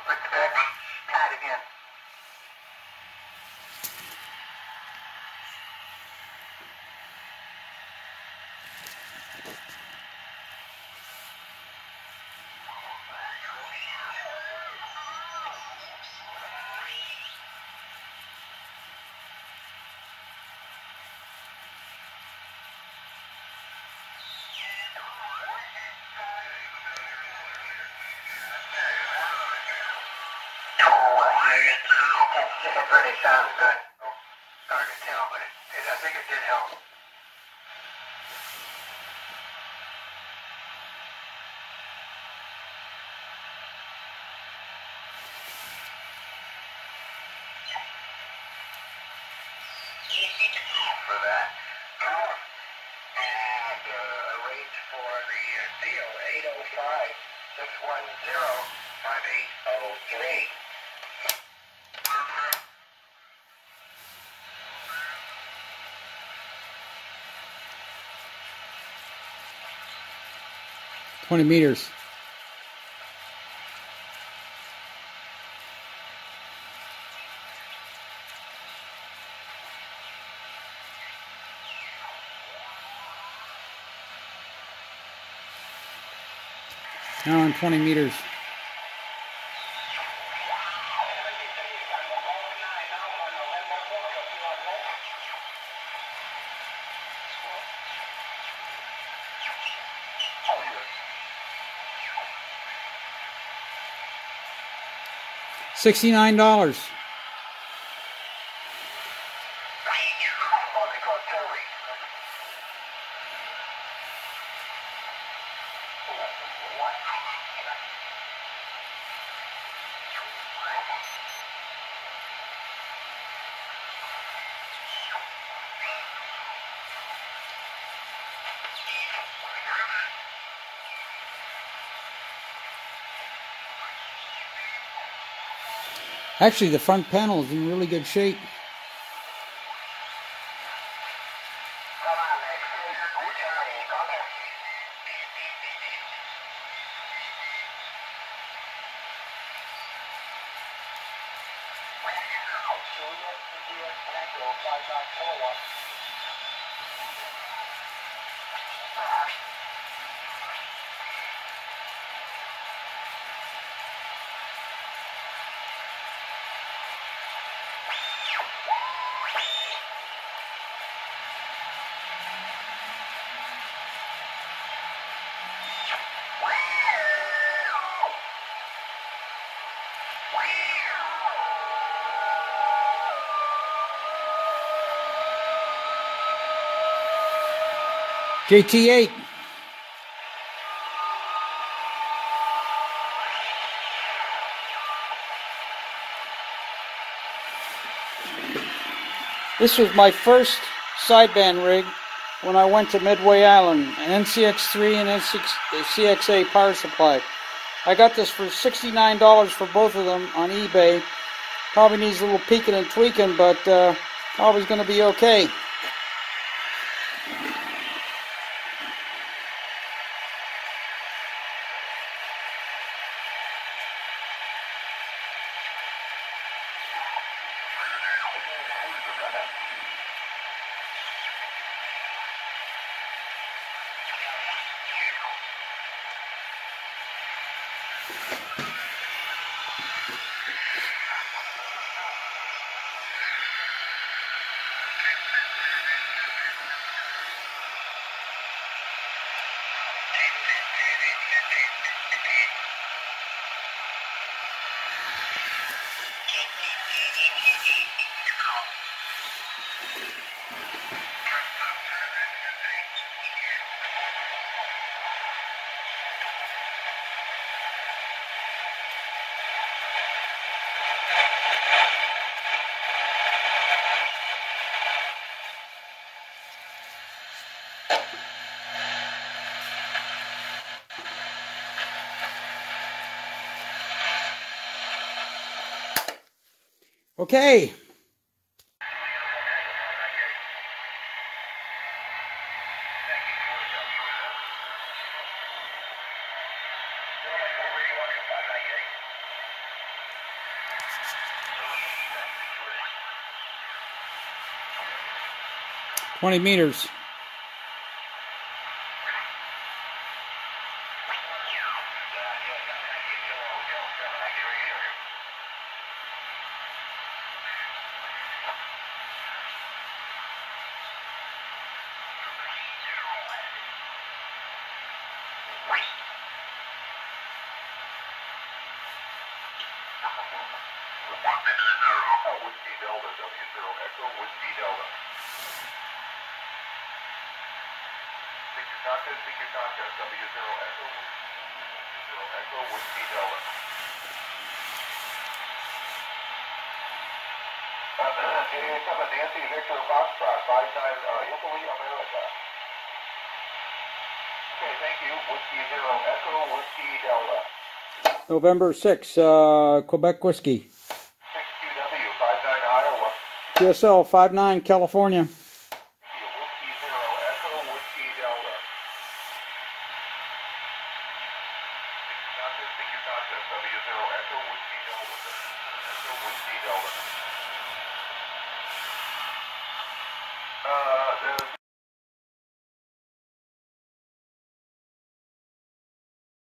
Put the back pad again. It really sounds good. Hard to tell, but I think it did help. For that. And arrange for the deal, 805-610-5803. 20 meters. Now on 20 meters. $69. Actually, the front panel is in really good shape. JT8. This was my first sideband rig when I went to Midway Island, an NCX3 and NCXA Power Supply. I got this for $69 for both of them on eBay. Probably needs a little peeking and tweaking, but probably going to be okay. Okay. 20 meters. Whiskey Delta, W0 Echo, Whiskey Delta. Speak your contest, W0 Echo, W0 Echo, Whiskey Delta. Nancy Victor Foxtrot, 59 Italy, America. Okay, thank you. Whiskey 0 Echo, Whiskey Delta. November 6, Quebec Whiskey. 6QW, 59 Iowa. TSL 59 California. Whiskey 0 Echo, Whiskey Delta. Speak your contest, W0 Echo, Whiskey Delta. Echo, Whiskey Delta.